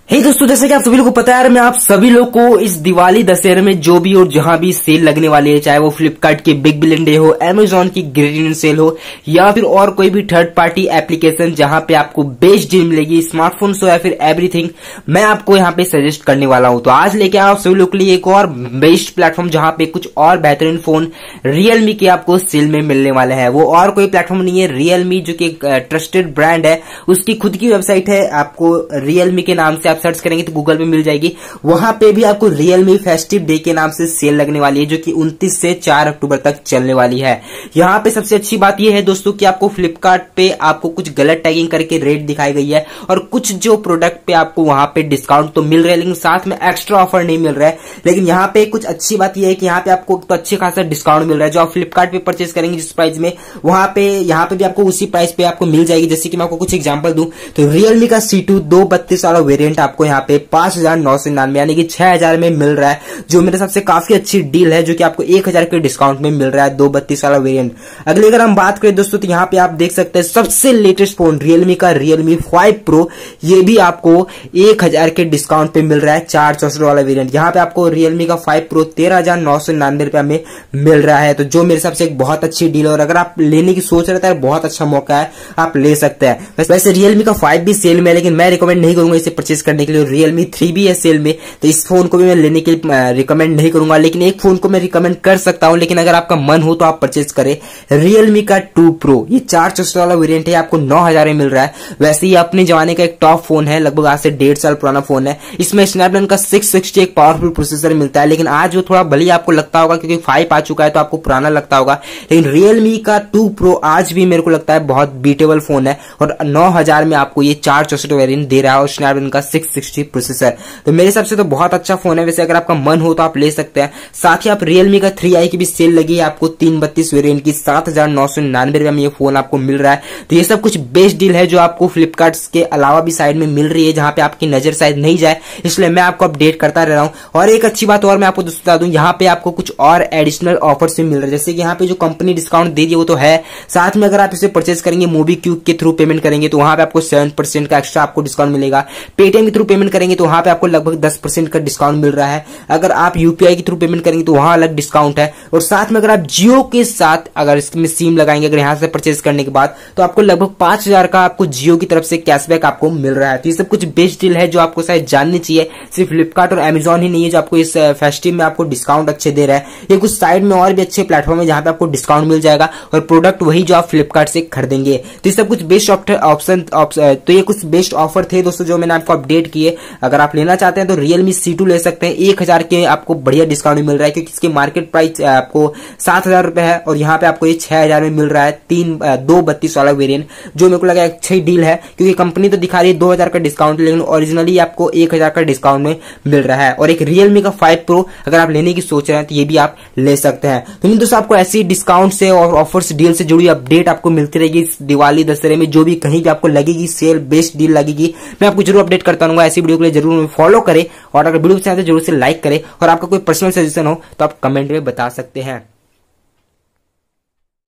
हे दोस्तों, जैसे कि आप सभी लोगों को पता है, मैं आप सभी लोग को इस दिवाली दशहरे में जो भी और जहां भी सेल लगने वाली है, चाहे वो फ्लिपकार्ट की बिग बिलियन डे हो, अमेजॉन की ग्रेट इंडियन सेल हो, या फिर और कोई भी थर्ड पार्टी एप्लीकेशन जहां पे आपको बेस्ट डील मिलेगी, स्मार्टफोन्स हो या फिर एवरीथिंग, मैं आपको यहां पे सजेस्ट करने वाला हूं। तो आज लेके आया आप सभी लोग के लिए एक और बेस्ट प्लेटफॉर्म जहां पे कुछ और बेहतरीन फोन रियलमी के आपको सेल में मिलने वाले हैं। वो और कोई प्लेटफॉर्म नहीं है, रियलमी जो कि एक ट्रस्टेड ब्रांड है, उसकी खुद की वेबसाइट है। आपको रियलमी के नाम से आप सर्च करेंगे तो गूगल पे मिल जाएगी। वहां पे भी आपको रियलमी फेस्टिव डे के नाम से सेल लगने वाली है, जो कि 29 से 4 अक्टूबर तक चलने वाली है। यहाँ पे सबसे अच्छी बात यह है दोस्तों कि आपको फ्लिपकार्ट पे आपको कुछ गलत टैगिंग करके रेट दिखाई गई है, और कुछ जो प्रोडक्ट पे आपको वहां पे डिस्काउंट तो मिल रहा है, लेकिन साथ में एक्स्ट्रा ऑफर नहीं मिल रहा है। लेकिन यहाँ पे कुछ अच्छी बात यह है कि यहाँ पे आपको तो अच्छे खासा डिस्काउंट मिल रहा है। जो आप फ्लिपकार्ट पे परचेस करेंगे जिस प्राइस में, वहां पे यहाँ पे भी आपको उसी प्राइस पे आपको मिल जाएगी। जैसे कि मैं आपको कुछ एग्जांपल दूं तो रियलमी का C2 232 वाला वेरिएंट आपको यहाँ पे 5,999 यानी कि 6,000 में मिल रहा है, जो मेरे हिसाब से काफी अच्छी डील है, जो कि आपको 1,000 के डिस्काउंट में मिल रहा है 232 वाला वेरिएंट। अगले अगर हम बात करें दोस्तों, तो यहाँ पे आप देख सकते हैं सबसे लेटेस्ट फोन रियलमी का Realme 5 Pro, ये भी आपको 1,000 के डिस्काउंट पे मिल रहा है 464 वाला वेरिएंट। यहाँ पे आपको Realme का 5 Pro 13,999 रुपया में मिल रहा है, तो जो मेरे हिसाब से एक बहुत अच्छी डील है, और अगर आप लेने की सोच रहे हैं बहुत अच्छा मौका है, आप ले सकते हैं। वैसे Realme का 5 भी सेल में है, लेकिन मैं रिकमेंड नहीं करूंगा इसे परचेस करने के लिए। Realme 3 भी है सेल में, तो इस फोन को भी मैं लेने के लिए रिकमेंड नहीं करूंगा, लेकिन एक फोन को मैं रिकमेंड कर सकता हूं। लेकिन अगर आपका मन हो तो आप परचेस करें Realme का 2 Pro। ये 464 वाला वेरिएंट है, आपको 9,000 में मिल रहा है। वैसे ही अपने जमाने का एक टॉप फोन है, लगभग आज से 1.5 साल पुराना फोन है। इसमें स्नैपड्रैगन का 660 एक पावरफुल प्रोसेसर मिलता है, लेकिन आज वो थोड़ा भले आपको लगता होगा क्योंकि 5 आ चुका है तो आपको पुराना लगता होगा, लेकिन Realme का 2 Pro आज भी मेरे को लगता है बहुत बीटेबल फोन है, और 9,000 में आपको ये 464 वेरिएंट दे रहा है और स्नैपड्रैगन का 660 प्रोसेसर। तो मेरे हिसाब से तो बहुत अच्छा फोन है। वैसे अगर आपका मन हो तो आप ले सकते हैं। साथ ही आप Realme का 3i की भी सेल लगी है, आपको 332 वेरिएंट की 7,999 रुपए में ये फोन आपको मिल रहा है। तो ये सब कुछ बेस्ट डील है जो आपको फ्लिपकार्ट के अलावा भी साइड में मिल रही है, जहां पे आपकी नजर शायद नहीं जाए, इसलिए मैं आपको अपडेट करता रह रहा हूं। और एक अच्छी बात और मैं आपको बता दूं, यहाँ पे आपको कुछ और एडिशनल ऑफर्स भी मिल रहे हैं। जैसे कि यहाँ पे जो कंपनी डिस्काउंट दे रही है वो तो है, साथ में अगर आप इसे परचेस करेंगे मोबीक्विक के थ्रू पेमेंट करेंगे तो वहां पे आपको 7% का एक्स्ट्रा आपको डिस्काउंट मिलेगा। पेटीएम के थ्रू पेमेंट करेंगे तो वहां पे आपको लगभग 10% का डिस्काउंट मिल रहा है। अगर आप यूपीआई के थ्रू पेमेंट करेंगे तो वहां अलग डिस्काउंट है। और साथ में अगर आप जियो के साथ अगर इसमें सिम लगाएंगे अगर यहां से परचेस करने के बाद, तो आपको लगभग 5,000 का आपको जियो की तरफ से कैशबैक आपको मिल रहा है। तो ये सब कुछ बेस्ट डील है जो आपको शायद जाननी चाहिए। सिर्फ फ्लिपकार्ट और अमेजॉन ही नहीं है जो आपको इस फेस्टिव में आपको डिस्काउंट अच्छे दे रहा है, ये कुछ साइड में और भी अच्छे प्लेटफॉर्म है जहां पे आपको डिस्काउंट मिल जाएगा, और प्रोडक्ट वही जो आप फ्लिपकार्ट से खरीदेंगे। तो ये सब कुछ बेस्ट ऑप्शन, तो ये कुछ बेस्ट ऑफर थे दोस्तों जो मैंने आपको अपडेट किए। अगर आप लेना चाहते हैं तो Realme C2 ले सकते हैं, 1,000 के आपको बढ़िया डिस्काउंट मिल रहा है, क्योंकि इसकी मार्केट प्राइस आपको 7,000 रुपए है, और यहाँ पे आपको ये 6,000 में मिल रहा है 232 वाला वेरिएंट, जो मेरे को लगा अच्छी डील है, क्योंकि कंपनी तो दिखा रही है 2,000 का डिस्काउंट, लेकिन ओरिजिनली आपको 1,000 का डिस्काउंट में मिल रहा है। और एक Realme का 5 Pro अगर आप लेने की सोच रहे हैं तो ये भी आप ले सकते हैं। तो दोस्तों आपको ऐसी डिस्काउंट से और ऑफर्स डील से जुड़ी अपडेट आपको मिलती रहेगी इस दिवाली दशहरे में। जो भी कहीं भी आपको लगेगी सेल बेस्ट डील लगेगी, मैं आपको जरूर अपडेट करता रहूंगा। ऐसी वीडियो के लिए जरूर फॉलो करें, और अगर वीडियो पसंद आए तो जरूर से लाइक करें, और आपका कोई पर्सनल सजेशन हो तो आप कमेंट में बता सकते हैं।